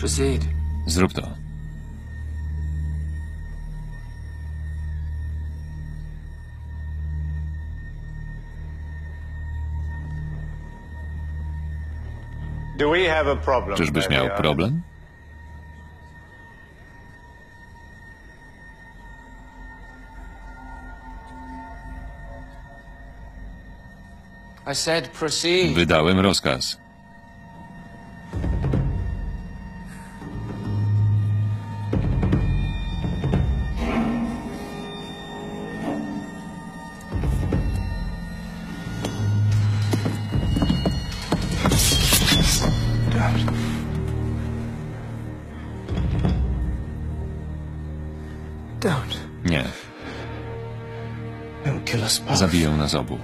Proceed. Zrób to. Czyżbyś miał problem? I said proceed. Wydałem rozkaz. Don't. Nie. Don't kill us both. Zabiją nas obu.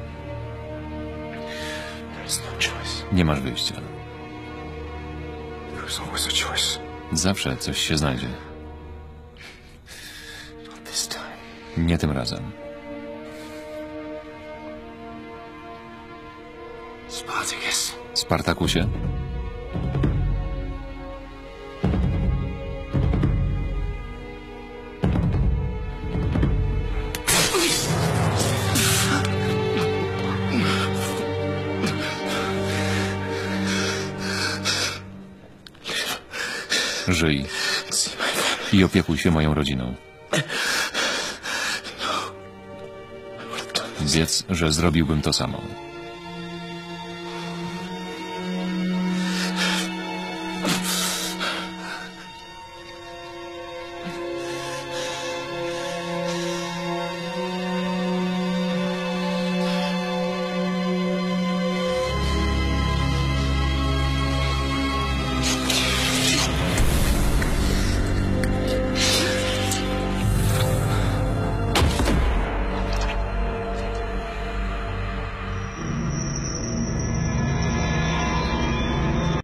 There's no choice. Nie masz wyjścia. There's always a choice. Zawsze coś się znajdzie. Not this time. Nie tym razem. Spartacus. Spartakusie? Żyj i opiekuj się moją rodziną. Wiedz, że zrobiłbym to samo.